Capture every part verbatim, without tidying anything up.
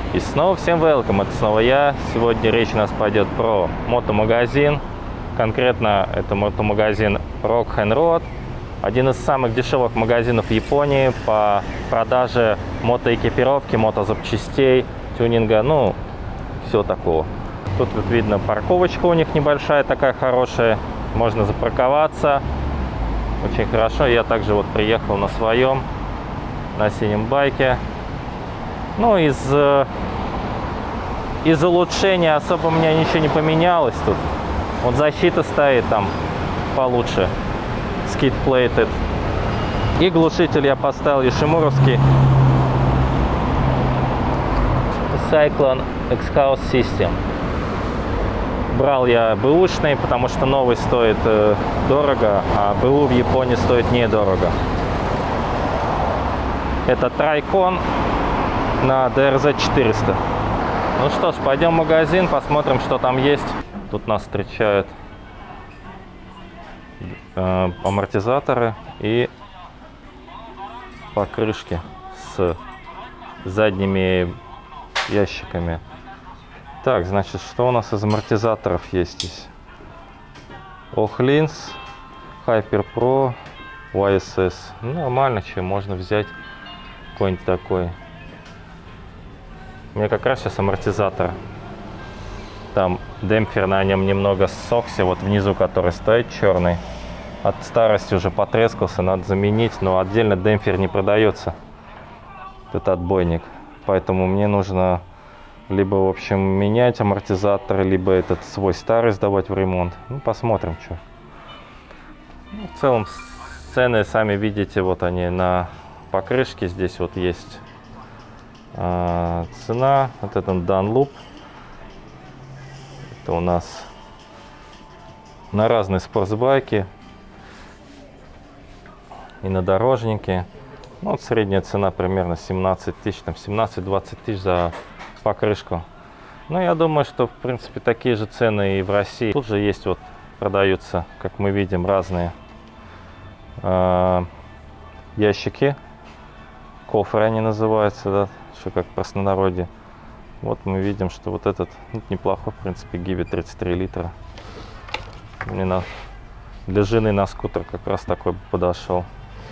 И снова всем welcome, это снова я. Сегодня речь у нас пойдет про мотомагазин. Конкретно это мотомагазин Rock and Road. Один из самых дешевых магазинов в Японии по продаже мотоэкипировки, мотозапчастей, тюнинга, ну, всего такого. Тут вот видно, парковочка у них небольшая, такая хорошая. Можно запарковаться. Очень хорошо. Я также вот приехал на своем, на синем байке. Ну, из, из улучшения особо у меня ничего не поменялось тут. Вот защита стоит там получше. Skid plated. И глушитель я поставил йошимуровский. Cyclone X-House System. Брал я бэушный, потому что новый стоит э, дорого, а БУ в Японии стоит недорого. Это Трайкон на ди эр зет четыреста. Ну что ж, пойдем в магазин, посмотрим, что там есть. Тут нас встречают э, амортизаторы и покрышки с задними ящиками. Так, значит, что у нас из амортизаторов есть здесь? Охлинс, Hyper Pro, уай эс эс. Ну, нормально, чем можно взять какой-нибудь такой. У меня как раз сейчас амортизатор. Там демпфер на нем немного ссохся, вот внизу, который стоит черный. От старости уже потрескался, надо заменить, но отдельно демпфер не продается. Это отбойник. Поэтому мне нужно либо, в общем, менять амортизатор, либо этот свой старый сдавать в ремонт. Ну, посмотрим, что. Ну, в целом, цены сами видите, вот они на покрышке. Здесь вот есть э, цена. Вот этот Dunlop. Это у нас на разные спортсбайки и на дорожники. Ну, вот средняя цена примерно семнадцать тысяч, там семнадцать-двадцать тысяч за покрышку. Ну, я думаю, что в принципе такие же цены и в России. Тут же есть, вот продаются, как мы видим, разные э, ящики. Кофры они называются, да, что как в простонародье. Вот мы видим, что вот этот ну, неплохой, в принципе, Гиви тридцать три литра. Мне на, для жены на скутер как раз такой подошел.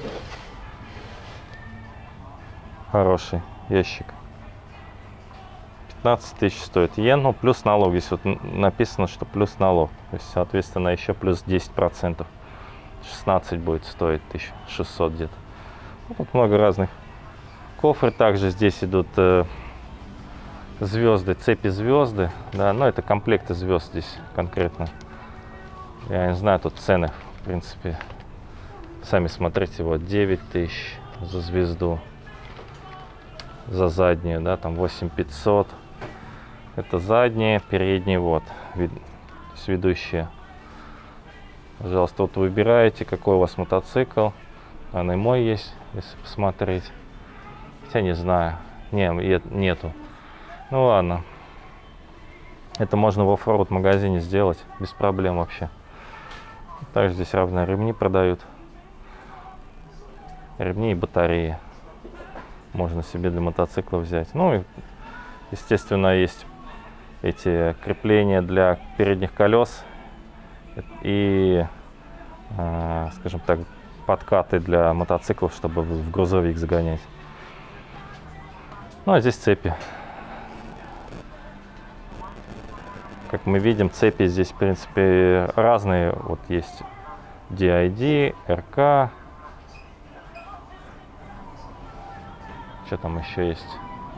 Хороший ящик. пятнадцать тысяч стоит йен, ну плюс налог. Здесь вот написано, что плюс налог. То есть, соответственно, еще плюс десять процентов. шестнадцать будет стоить, тысяча шестьсот где-то. Ну, тут много разных. Кофры также здесь идут э, звезды, цепи звезды. Да, но это комплекты звезд здесь конкретно. Я не знаю, тут цены, в принципе. Сами смотрите, вот девять тысяч за звезду. За заднюю, да, там восемь тысяч пятьсот. Это задние, передние, вот, вид, ведущие. Пожалуйста, вот выбираете, какой у вас мотоцикл. Он и мой есть, если посмотреть. Хотя не знаю, не, нету. Ну ладно. Это можно в оффроуд магазине сделать, без проблем вообще. Также здесь равные ремни продают. Ремни и батареи. Можно себе для мотоцикла взять. Ну и, естественно, есть эти крепления для передних колес и, э, скажем так, подкаты для мотоциклов, чтобы в грузовик загонять. Ну а здесь цепи. Как мы видим, цепи здесь, в принципе, разные. Вот есть ди ай ди, эр ка. Что там еще есть?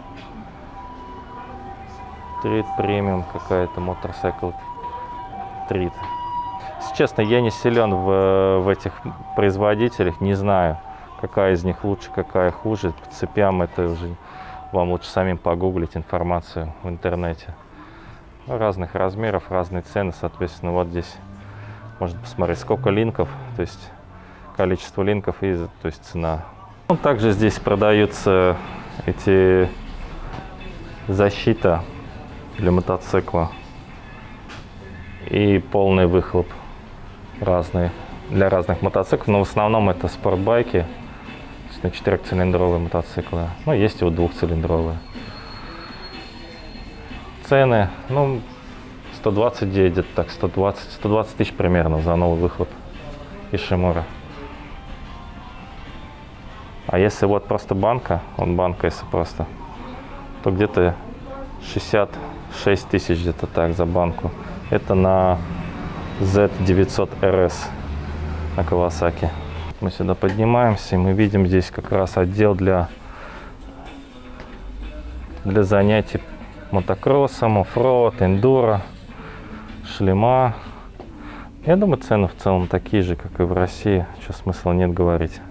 Трит премиум какая-то, мотоцикл Трит. Если честно, я не силен в, в этих производителях, не знаю, какая из них лучше, какая хуже. По цепям это уже вам лучше самим погуглить информацию в интернете. Разных размеров, разные цены, соответственно, вот здесь можно посмотреть, сколько линков, то есть количество линков и то есть цена. Также здесь продаются эти защита для мотоцикла и полный выхлоп разные для разных мотоциклов, но в основном это спортбайки, на четырехцилиндровые мотоциклы. Ну, есть и вот двухцилиндровые. цены, ну, сто двадцать девять, где-то так, сто двадцать, сто двадцать тысяч примерно за новый выхлоп Ишимура. А если вот просто банка, вот банка если просто, то где-то шестьдесят шесть тысяч где-то так за банку. Это на зет девятьсот эр эс на Kawasaki. Мы сюда поднимаемся, и мы видим здесь как раз отдел для, для занятий мотокроссом, оффроуд, эндуро, шлема. Я думаю, цены в целом такие же, как и в России. Что смысла нет говорить.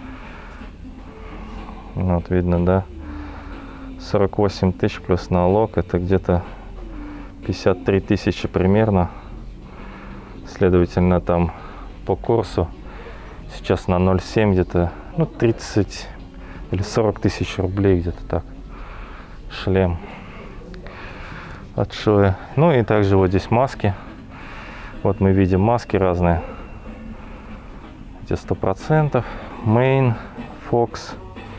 Вот видно, да? сорок восемь тысяч плюс налог. Это где-то пятьдесят три тысячи примерно. Следовательно, там по курсу сейчас на ноль семь где-то, ну, тридцать или сорок тысяч рублей где-то так. Шлем от Shoei. Ну и также вот здесь маски. Вот мы видим маски разные. Где сто процентов. Main, Fox.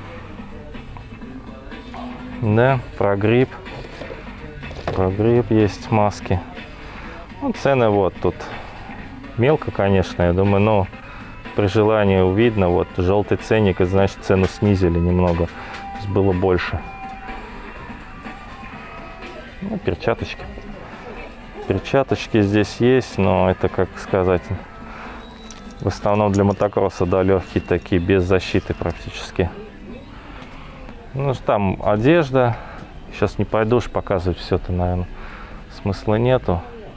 Да, прогрипп. Прогрипп есть маски. Ну, цены вот тут. Мелко, конечно, я думаю, но при желании видно. Вот желтый ценник, и значит цену снизили немного. То есть было больше. Ну, перчаточки. Перчаточки здесь есть, но это, как сказать, в основном для мотокросса, да, легкие такие, без защиты практически. Ну, там одежда. Сейчас не пойду уж показывать все это, наверное, смысла нету.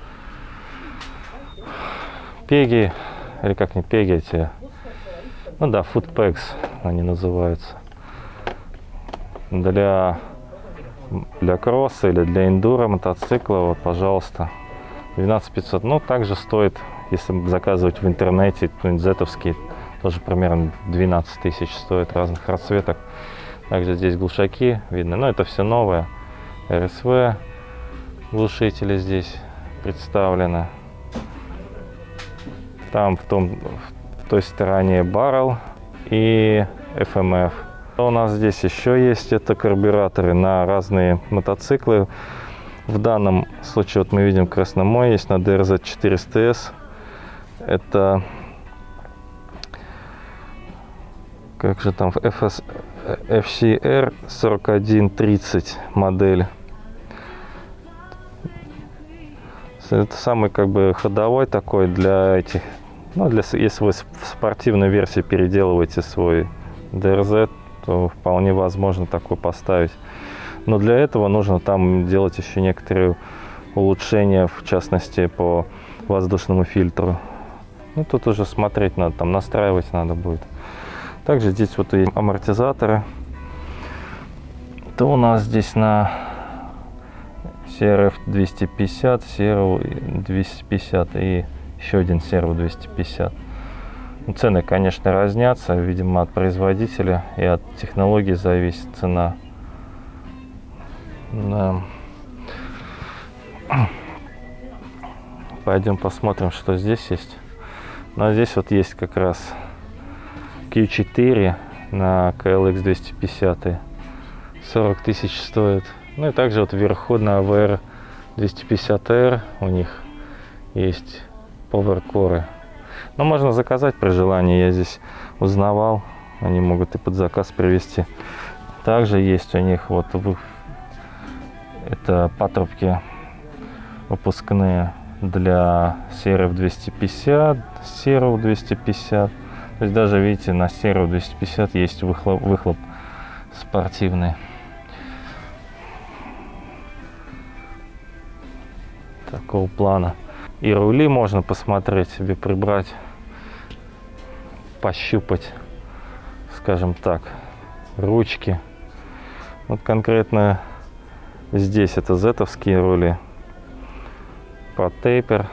Пеги, или как не пеги эти, ну да, footpacks они называются. Для, для кросса или для эндуро мотоцикла, вот, пожалуйста, двенадцать пятьсот. Ну, также стоит, если заказывать в интернете, зетовские, тоже примерно двенадцать тысяч стоит, разных расцветок. Также здесь глушаки видно, но это все новое. эр эс ви глушители здесь представлены. Там в, том, в той стороне Barrel и эф эм эф. У нас здесь еще есть это карбюраторы на разные мотоциклы. В данном случае вот мы видим красномой есть на ди эр зет четыреста эс. Это как же там эф эс, эф си эр сорок один тридцать модель. Это самый как бы ходовой такой для этих, ну, для, если вы в спортивной версии переделываете свой ди эр зет, то вполне возможно такой поставить. Но для этого нужно там делать еще некоторые улучшения, в частности по воздушному фильтру. Ну, тут уже смотреть надо, там настраивать надо будет. Также здесь вот и амортизаторы. То у нас здесь на си ар эф двести пятьдесят, Servo двести пятьдесят и еще один Servo двести пятьдесят. Цены, конечно, разнятся, видимо, от производителя и от технологии зависит цена. Да. Пойдем посмотрим, что здесь есть. Ну, а здесь вот есть как раз кью четыре на ка эл икс двести пятьдесят. сорок тысяч стоит. Ну и также вот вверху на ви ар двести пятьдесят эр у них есть поверкоры. Но можно заказать при желании. Я здесь узнавал. Они могут и под заказ привезти. Также есть у них вот это патрубки выпускные для си ар эф двести пятьдесят, Servo двести пятьдесят. То есть даже, видите, на Servo двести пятьдесят есть выхлоп, выхлоп спортивный. Такого плана. И рули можно посмотреть себе, прибрать, пощупать, скажем так, ручки. Вот конкретно здесь это зетовские рули. По тейпер.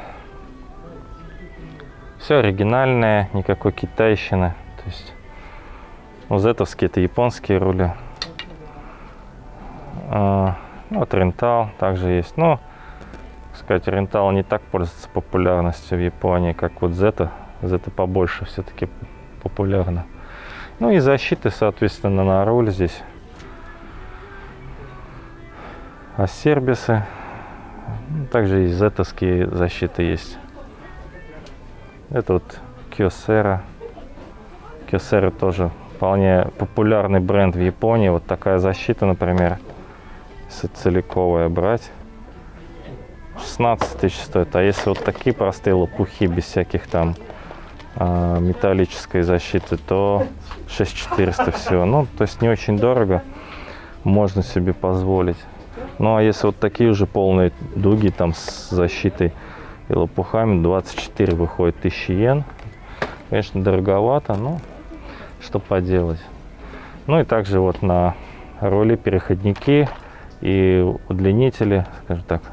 Все оригинальное, никакой китайщины. То есть, ну, зетовские это японские рули. А, ну, вот Rental также есть. Но, сказать, Rental не так пользуется популярностью в Японии, как вот Zeta. Zeta побольше все-таки популярна. Ну и защиты, соответственно, на руль здесь. Асербисы Также и зетовские защиты есть. Это вот Kyocera. Kyocera тоже вполне популярный бренд в Японии. Вот такая защита, например, если целиковая брать, шестнадцать тысяч стоит. А если вот такие простые лопухи, без всяких там э, металлической защиты, то шесть тысяч четыреста всего. Ну, то есть не очень дорого, можно себе позволить. Ну, а если вот такие уже полные дуги там с защитой и лопухами, двадцать четыре выходит тысячи йен. Конечно, дороговато, но что поделать. Ну и также вот на рули переходники и удлинители, скажем так,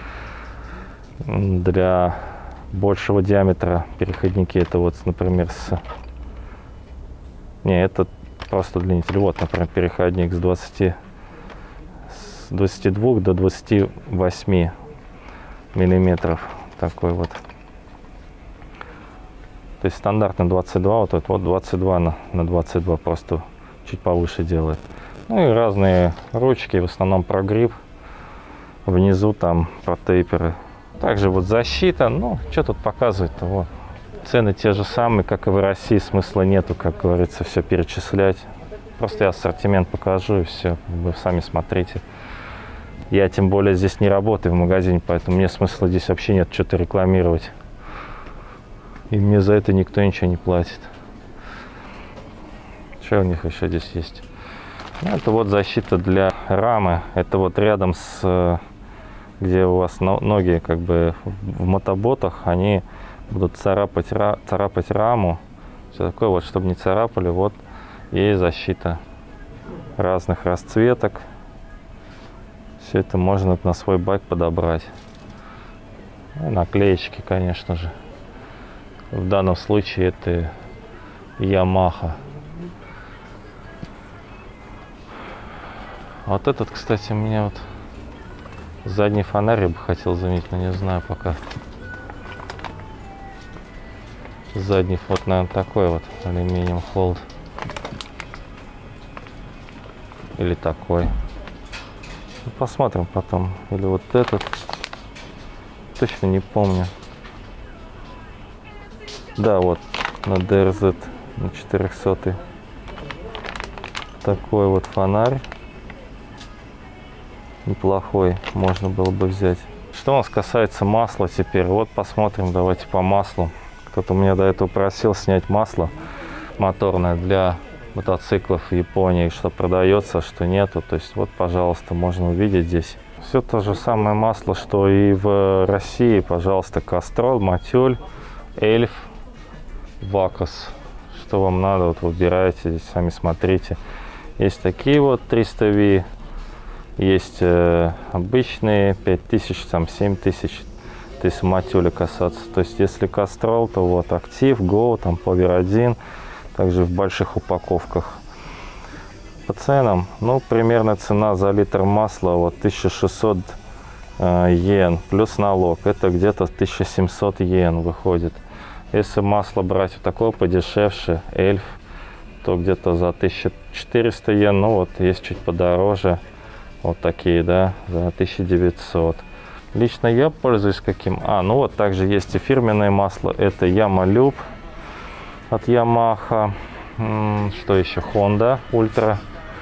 для большего диаметра переходники. Это вот, например, с... Не, это просто удлинитель. Вот, например, переходник с двадцати, с двадцати двух до двадцати восьми миллиметров. Такой вот. То есть стандартно двадцать два, вот этот вот двадцать два на, на двадцать два, просто чуть повыше делает. Ну и разные ручки, в основном прогрипп. Внизу там протейперы. Также вот защита, ну, что тут показывать-то, вот. Цены те же самые, как и в России, смысла нету, как говорится, все перечислять. Просто я ассортимент покажу и все, вы сами смотрите. Я тем более здесь не работаю в магазине, поэтому мне смысла здесь вообще нет что-то рекламировать. И мне за это никто ничего не платит. Что у них еще здесь есть? Ну, это вот защита для рамы. Это вот рядом с... где у вас ноги как бы в мотоботах, они будут царапать, царапать раму. Все такое вот, чтобы не царапали. Вот и защита разных расцветок. Все это можно на свой байк подобрать. И наклеечки, конечно же. В данном случае это Yamaha. Вот этот, кстати, мне вот задний фонарь я бы хотел заметить, но не знаю пока. Задний вот, наверное, такой вот алюминиум холд. Или такой. Ну, посмотрим потом. Или вот этот. Точно не помню. Да, вот на ди эр зет на четырехсотый. Такой вот фонарь. Неплохой, можно было бы взять. Что у нас касается масла теперь, вот посмотрим, давайте по маслу. Кто-то у меня до этого просил снять масло моторное для мотоциклов в Японии, что продается, что нету. То есть вот, пожалуйста, можно увидеть здесь. Все то же самое масло, что и в России. Пожалуйста, Castrol, Motul, Elf, Vacos. Что вам надо, вот выбираете, здесь сами смотрите. Есть такие вот триста ви. Есть э, обычные пять тысяч, там семь тысяч, то есть Motul касаться. То есть если Castrol, то вот Active, Go, там Power один, также в больших упаковках. По ценам, ну, примерно цена за литр масла вот тысяча шестьсот э, йен, плюс налог, это где-то тысяча семьсот йен выходит. Если масло брать вот такое подешевше, Эльф, то где-то за тысячу четыреста йен, ну вот есть чуть подороже. Вот такие, да, за тысячу девятьсот. Лично я пользуюсь каким? А, ну вот также есть и фирменное масло. Это Yamalube от Yamaha. Что еще? Honda Ultra.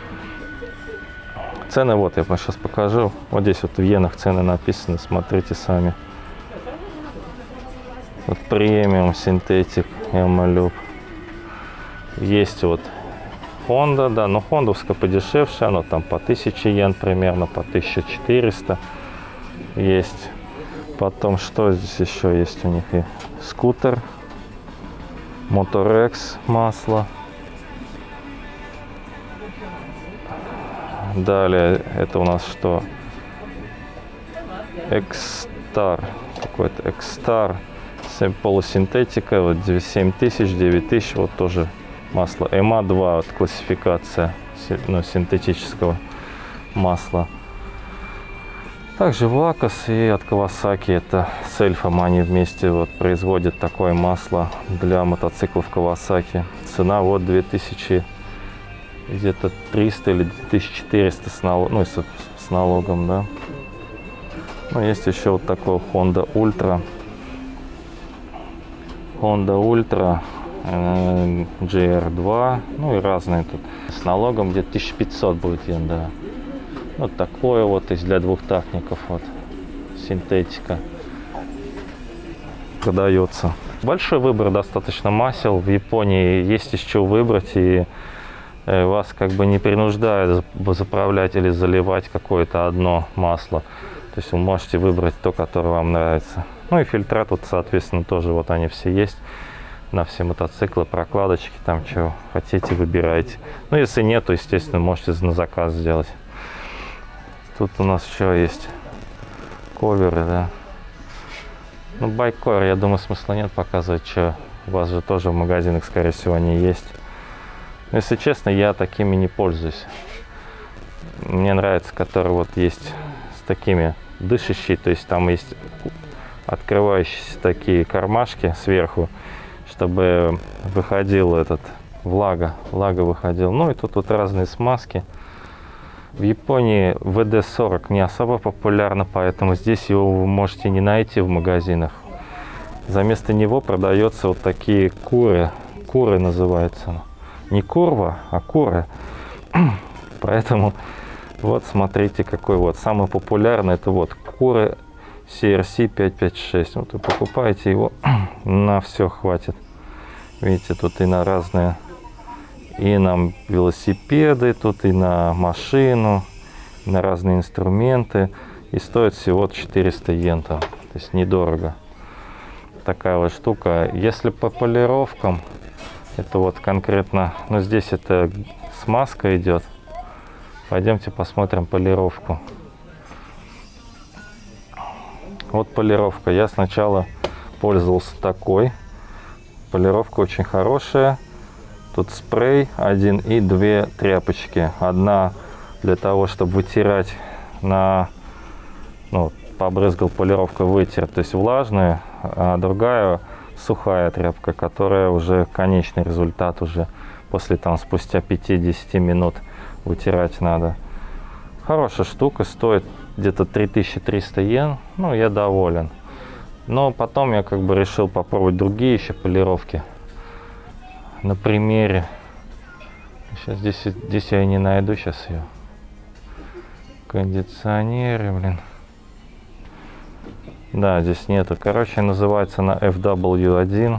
Цены вот, я вам сейчас покажу. Вот здесь вот в йенах цены написаны, смотрите сами. Вот премиум синтетик Yamalube. Есть вот Honda, да, но хондовская подешевше, оно там по тысяче йен примерно, по тысяче четыреста есть. Потом, что здесь еще есть у них? И скутер, Motorex масло. Далее, это у нас что? X-Star, какой-то X-Star, полусинтетика, вот семь тысяч, девять тысяч, вот тоже масло эм а два, вот классификация, ну, синтетического масла. Также Vacos и от Kawasaki, это с Эльфом, они вместе вот производят такое масло для мотоциклов Kawasaki. Цена вот две тысячи, где-то триста или две тысячи четыреста с, налог, ну, с, с налогом, да. Ну, есть еще вот такой Honda Ultra. Honda Ultra э, джи ар два. Ну и разные тут. С налогом где-то тысяча пятьсот будет йен, да. Вот такое вот, есть для двухтактников, вот. Синтетика. Продается. Большой выбор достаточно масел. В Японии есть из чего выбрать, и вас как бы не принуждают заправлять или заливать какое-то одно масло. То есть вы можете выбрать то, которое вам нравится. Ну и фильтра тут, соответственно, тоже вот они все есть. На все мотоциклы, прокладочки, там чего хотите, выбирайте. Ну если нет, то, естественно, можете на заказ сделать. Тут у нас еще есть коверы, да. Ну, байк-ковер, я думаю, смысла нет показывать, что у вас же тоже в магазинах, скорее всего, они есть. Но, если честно, я такими не пользуюсь. Мне нравится, который вот есть с такими дышащие, то есть там есть открывающиеся такие кармашки сверху, чтобы выходил этот влага, влага выходил. Ну и тут вот разные смазки. В Японии ви ди сорок не особо популярно, поэтому здесь его вы можете не найти в магазинах. Заместо него продается вот такие куры. Куры называются. Не курва, а куры. Поэтому вот смотрите, какой вот. Самый популярный это вот куры си эр си пятьсот пятьдесят шесть. Вот вы покупаете его, на все хватит. Видите, тут и на разные... И на велосипеды, тут и на машину, и на разные инструменты. И стоит всего четыреста йен там. То есть недорого. Такая вот штука. Если по полировкам, это вот конкретно, ну здесь это смазка идет. Пойдемте посмотрим полировку. Вот полировка. Я сначала пользовался такой. Полировка очень хорошая. Тут спрей один и две тряпочки. Одна для того, чтобы вытирать на... Ну, побрызгал полировка, вытер, то есть влажную, а другая сухая тряпка, которая уже конечный результат уже после там спустя пять-десять минут вытирать надо. Хорошая штука, стоит где-то три тысячи триста йен. Ну, я доволен. Но потом я как бы решил попробовать другие еще полировки. На примере. Сейчас здесь, здесь я и не найду сейчас ее. Кондиционеры, блин. Да, здесь нету. Короче, называется на эф дабл ю один.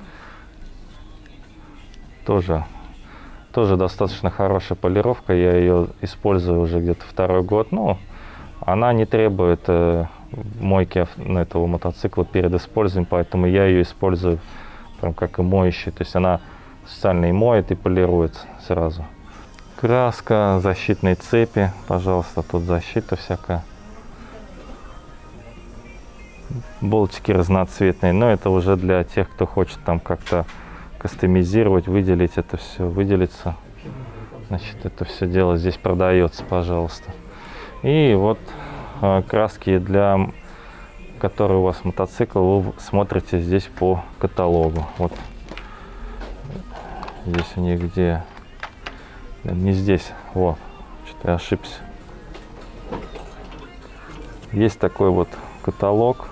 Тоже, тоже достаточно хорошая полировка. Я ее использую уже где-то второй год. Ну, она не требует э, мойки этого мотоцикла перед использованием, поэтому я ее использую прям как и моющий. То есть она специально и моет, и полирует сразу. Краска, защитные цепи, пожалуйста, тут защита всякая. Болтики разноцветные, но это уже для тех, кто хочет там как-то кастомизировать, выделить это все, выделиться. Значит, это все дело здесь продается, пожалуйста. И вот э, краски, для которые у вас мотоцикл, вы смотрите здесь по каталогу. Вот. Здесь у них где? Не здесь. Вот. Что-то я ошибся. Есть такой вот каталог.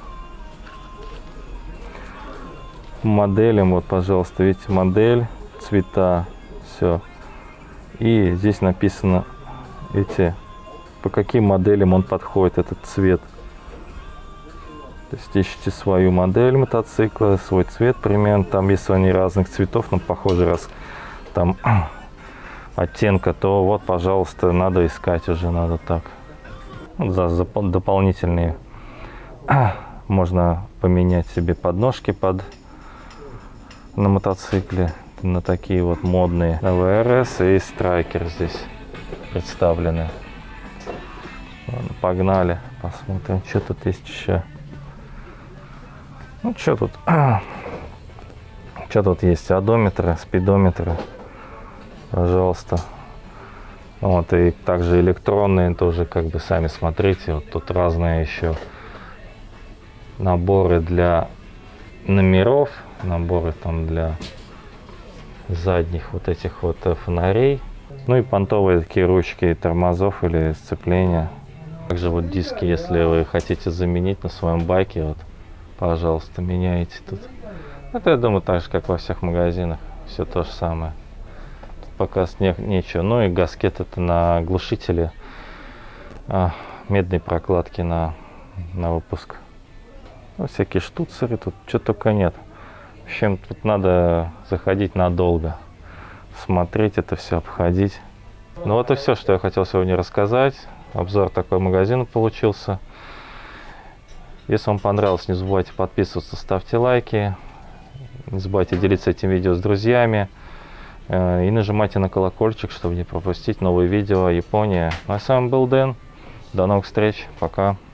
Моделям, вот, пожалуйста, видите, модель, цвета, все. И здесь написано эти, по каким моделям он подходит, этот цвет. То есть ищите свою модель мотоцикла, свой цвет примерно. Там, если они разных цветов, но похоже, раз там оттенка, то вот, пожалуйста, надо искать уже, надо так. Вот за, за дополнительные можно поменять себе подножки под на мотоцикле, на такие вот модные. ви ар эс и Страйкер здесь представлены. Ладно, погнали, посмотрим, что тут есть еще. Ну, что тут? Что тут есть? Одометры, спидометры. Пожалуйста. Вот, и также электронные тоже, как бы, сами смотрите. Вот тут разные еще наборы для номеров, наборы там для задних вот этих вот фонарей. Ну и понтовые такие ручки тормозов или сцепления. Также вот диски, если вы хотите заменить на своем байке, вот, пожалуйста, меняйте тут. Это, я думаю, так же, как во всех магазинах. Все то же самое. Тут пока не, нечего. Ну и гаскет это на глушители. А, медные прокладки на, на выпуск. Ну, всякие штуцеры, тут что только нет. В общем, тут надо заходить надолго. Смотреть это все, обходить. Ну вот и все, что я хотел сегодня рассказать. Обзор такой магазина получился. Если вам понравилось, не забывайте подписываться, ставьте лайки. Не забывайте делиться этим видео с друзьями. И нажимайте на колокольчик, чтобы не пропустить новые видео о Японии. Ну, а с вами был Дэн. До новых встреч. Пока.